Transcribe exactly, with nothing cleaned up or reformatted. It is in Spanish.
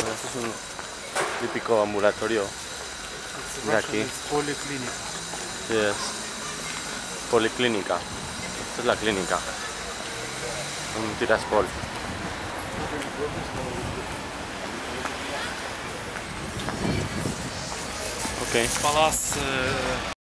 Esto es un típico ambulatorio de aquí. Policlínica. Sí, es policlínica. Esta es la clínica. Un Tiraspol. Ok. Palácio